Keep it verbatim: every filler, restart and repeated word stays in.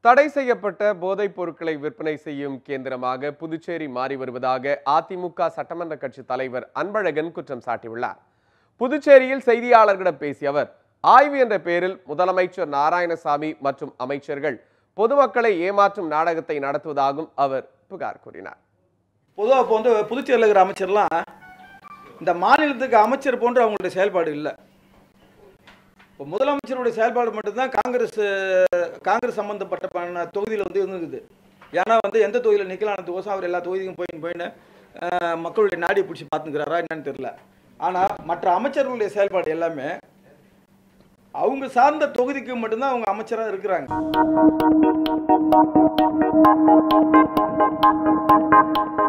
தடை செய்யப்பட்ட போதைப் பொருட்களை விற்பனை செய்யும் கேந்திரமாக புதுச்சேரி மாறி வருவதாக அதிமுக சட்டமன்ற கட்சி தலைவர் அன்பழகன் குற்றம் சாட்டியுள்ளார். புதுச்சேரியில் செய்தியாளர்களிடம் பேசிய அவர், ஆய்வு என்ற பெயரில் முதலமைச்சர் நாராயணசாமி மற்றும் அமைச்சர்கள் பொதுமக்களை ஏமாற்றும் நாடகத்தை நடத்துவதாகவும் அவர் புகார் கூறினார். பொதுவாக இப்போ வந்து புதுச்சேரியில் இருக்கிற அமைச்சர்லாம் இந்த மாநிலத்துக்கு அமைச்சர் போன்ற அவங்களுடைய செயல்பாடு இல்லை. இப்போ முதலமைச்சருடைய செயல்பாடு மட்டும்தான் காங்கிரஸ் காங்கிரஸ் சம்மந்தப்பட்ட தொகுதியில் வந்து இருந்துக்குது. ஏன்னா வந்து எந்த தொகுதியில் நிற்கலானதுக்கோசம் அவர் எல்லா தொகுதிக்கும் போயின்னு போயின்னு மக்களுடைய நாடியை பிடிச்சி பார்த்துக்கிறாரா என்னன்னு தெரியல. ஆனால் மற்ற அமைச்சர்களுடைய செயல்பாடு எல்லாமே அவங்க சார்ந்த தொகுதிக்கு மட்டும்தான் அவங்க அமைச்சராக இருக்கிறாங்க.